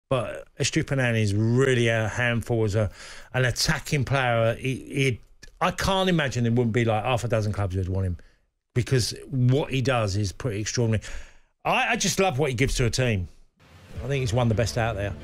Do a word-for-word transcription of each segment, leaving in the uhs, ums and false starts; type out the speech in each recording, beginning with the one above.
but Estupiñán is really a handful as a an attacking player. He, he, I can't imagine there wouldn't be like half a dozen clubs who'd want him, because what he does is pretty extraordinary. I, I just love what he gives to a team. I think he's one of the best out there.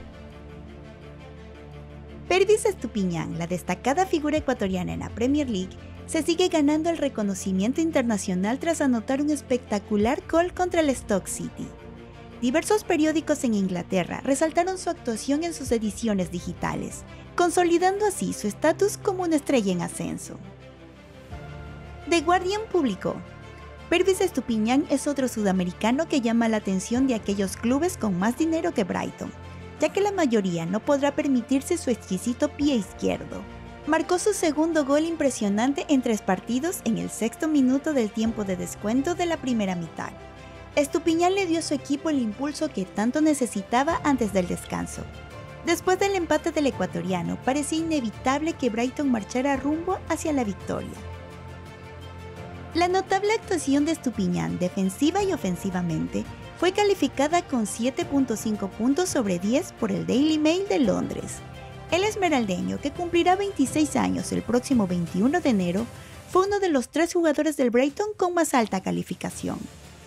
Pervis Estupiñán, la destacada figura ecuatoriana en la Premier League, se sigue ganando el reconocimiento internacional tras anotar un espectacular gol contra el Stoke City. Diversos periódicos en Inglaterra resaltaron su actuación en sus ediciones digitales, consolidando así su estatus como una estrella en ascenso. The Guardian publicó: Pervis Estupiñán es otro sudamericano que llama la atención de aquellos clubes con más dinero que Brighton, ya que la mayoría no podrá permitirse su exquisito pie izquierdo. Marcó su segundo gol impresionante en tres partidos en el sexto minuto del tiempo de descuento de la primera mitad. Estupiñán le dio a su equipo el impulso que tanto necesitaba antes del descanso. Después del empate del ecuatoriano, parecía inevitable que Brighton marchara rumbo hacia la victoria. La notable actuación de Estupiñán, defensiva y ofensivamente, fue calificada con siete punto cinco puntos sobre diez por el Daily Mail de Londres. El esmeraldeño, que cumplirá veintiséis años el próximo veintiuno de enero, fue uno de los tres jugadores del Brighton con más alta calificación.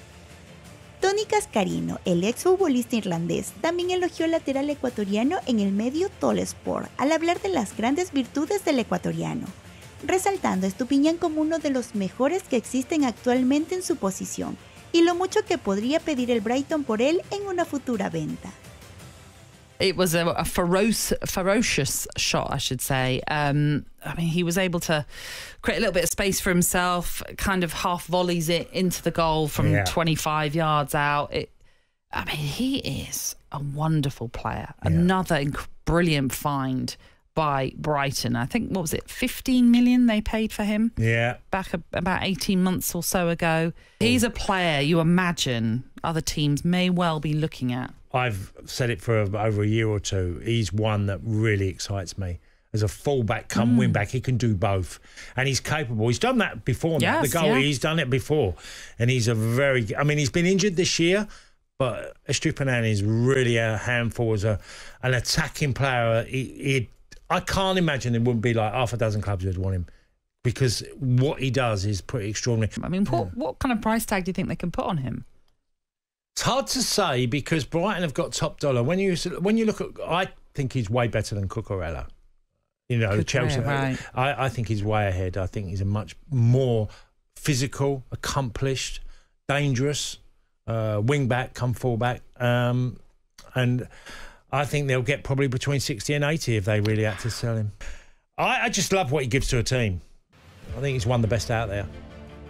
Tony Cascarino, el exfutbolista irlandés, también elogió al lateral ecuatoriano en el medio Talksport al hablar de las grandes virtudes del ecuatoriano, resaltando a Estupiñán como uno de los mejores que existen actualmente en su posición y lo mucho que podría pedir el Brighton por él en una futura venta. It was a, a ferocious, ferocious shot, I should say. Um, I mean, he was able to create a little bit of space for himself, kind of half volleys it into the goal from yeah. twenty-five yards out. It, I mean, he is a wonderful player. Yeah. Another inc- brilliant find by Brighton. I think, what was it, fifteen million they paid for him? Yeah. Back a, about eighteen months or so ago. He's a player you imagine other teams may well be looking at. I've said it for over a year or two. He's one that really excites me. As a fullback come mm. wing back, he can do both. And he's capable. He's done that before. Yes, the goal, yeah. he's done it before. And he's a very, I mean, he's been injured this year, but Estupiñán is really a handful as a an attacking player. He, he, I can't imagine there wouldn't be like half a dozen clubs who'd want him, because what he does is pretty extraordinary. I mean, what, yeah. what kind of price tag do you think they can put on him? It's hard to say, because Brighton have got top dollar. When you when you look at, I think he's way better than Cucurella. You know, Cucurella, Chelsea. Right. I, I think he's way ahead. I think he's a much more physical, accomplished, dangerous uh, wing back, come fullback, um, and I think they'll get probably between sixty and eighty if they really had to sell him. I, I just love what he gives to a team. I think he's one of the best out there.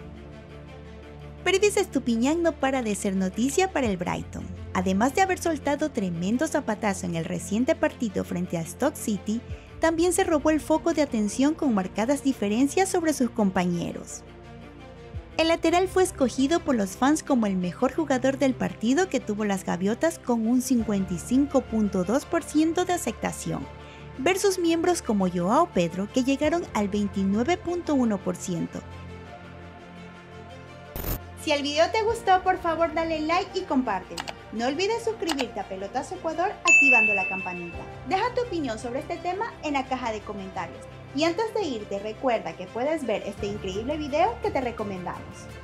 Pervis Estupiñán no para de ser noticia para el Brighton. Además de haber soltado tremendo zapatazo en el reciente partido frente a Stoke City, también se robó el foco de atención con marcadas diferencias sobre sus compañeros. El lateral fue escogido por los fans como el mejor jugador del partido, que tuvo las gaviotas con un cincuenta y cinco punto dos por ciento de aceptación, versus miembros como Joao Pedro, que llegaron al veintinueve punto uno por ciento. Si el video te gustó, por favor dale like y compártelo. No olvides suscribirte a Pelotazo Ecuador activando la campanita. Deja tu opinión sobre este tema en la caja de comentarios. Y antes de irte, recuerda que puedes ver este increíble video que te recomendamos.